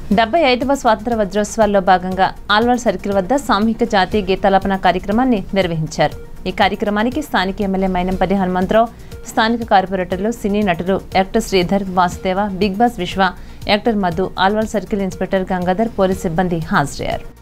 75వ స్వాతంత్ర వజ్రోత్సవాల్లో భాగంగా ఆల్వాల్ సర్కిల్ వద్ద సామూహిక జాతీయ గీతాలాపన కార్యక్రమాన్ని నిర్వహించారు। ఈ కార్యక్రమానికి స్థానిక ఎమ్మెల్యే మైనంపల్లి హనుమంతరావు, స్థానిక కార్పొరేటర్లు, సినీ నటులు actor Sridhar, Vasudeva, big boss Vishwa, actor Madhu, Alwal circle inspector Gangadhar, police సిబ్బంది హాజరయ్యారు।